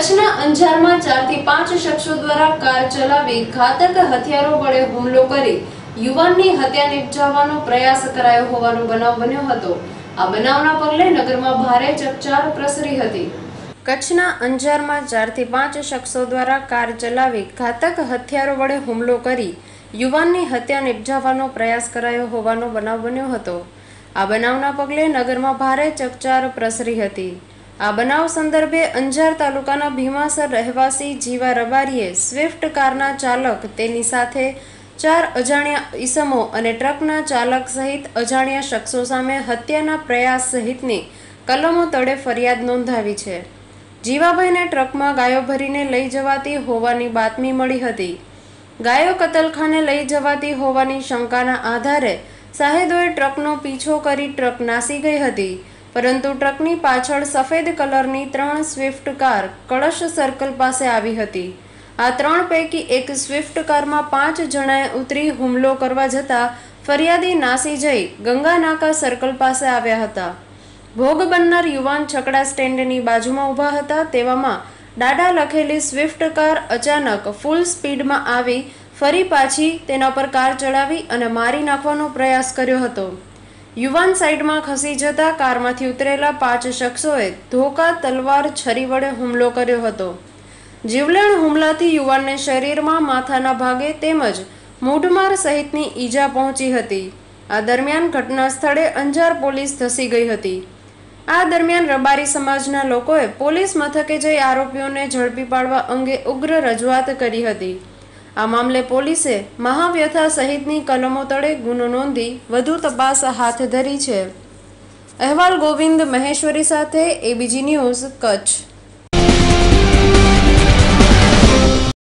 કચ્છના અંજારમાં 4 થી 5 શખ્સો દ્વારા કાર ચલાવી ઘાતક હથિયારો વડે હુમલો કરી યુવાનની હત્યા નિપજાવવાનો પ્રયાસ કરાયો હોવાનો બનાવ બન્યો હતો। આ બનાવના પગલે નગરમાં ભારે ચકચાર પ્રસરી હતી। કચ્છના અંજારમાં 4 થી 5 શખ્સો દ્વારા કાર ચલાવી ઘાતક હથિયારો વડે હુમલો કરી યુવાનની હત્યા નિપજાવવાનો પ્રયાસ કરાયો હોવાનો બનાવ બન્યો હતો। આ બનાવના પગલે નગરમાં ભારે ચકચાર પ્રસરી હતી। આ બનાવ સંદર્ભે અંજાર તાલુકાના ભીમાસર રહેવાસી જીવા રબારીએ સ્વિફ્ટ કારના ચાલક, તેની સાથે 4 અજાણ્યા ઈસમો અને ટ્રકના ચાલક સહિત અજાણ્યા શખ્સો સામે હત્યાના પ્રયાસ સહિતની કલમો તળે ફરિયાદ નોંધાવી છે। જીવાભાઈને ટ્રકમાં ગાયો ભરીને લઈ જવાતી હોવાની બાતમી મળી હતી। ગાયો કતલખાને લઈ જવાતી હોવાની શંકાના આધારે સાહેદોએ ટ્રકનો પીછો કરી ટ્રક નાસી ગઈ હતી, પરંતુ ટ્રકની પાછળ સફેદ કલરની 3 સ્વિફ્ટ કાર કળશ સર્કલ પાસે આવી હતી। આ 3 પૈકી એક સ્વિફ્ટ કારમાં 5 જણાએ ઉતરી હુમલો કરવા જતા ફરિયાદી નાસી જઈ ગંગાનાકા સર્કલ પાસે આવ્યા હતા। ભોગ બનનાર યુવાન છકડા સ્ટેન્ડની બાજુમાં ઊભા હતા। તેવામાં ડાડા લખેલી સ્વિફ્ટ કાર અચાનક ફૂલ સ્પીડમાં આવી ફરી પાછી તેના પર કાર ચડાવી અને મારી નાખવાનો પ્રયાસ કર્યો હતો। યુવાન સાઈડમાં ખસી જતા કારમાંથી ઉતરેલા 5 શખ્સોએ ધોકા, તલવાર, છરી વડે હુમલો કર્યો હતો। જીવલેણ હુમલાથી યુવાનને શરીરમાં, માથાના ભાગે તેમજ મૂઢમાર સહિતની ઈજા પહોંચી હતી। આ દરમિયાન ઘટના સ્થળે અંજાર પોલીસ ધસી ગઈ હતી। આ દરમિયાન રબારી સમાજના લોકોએ પોલીસ મથકે જઈ આરોપીઓને ઝડપી પાડવા અંગે ઉગ્ર રજૂઆત કરી હતી। આ મામલે પોલીસે મહાવ્યથા સહિતની કલમો તળે ગુનો નોંધી વધુ તપાસ હાથ ધરી છે। અહેવાલ ગોવિંદ મહેશ્વરી સાથે, એબીજી ન્યૂઝ, કચ્છ।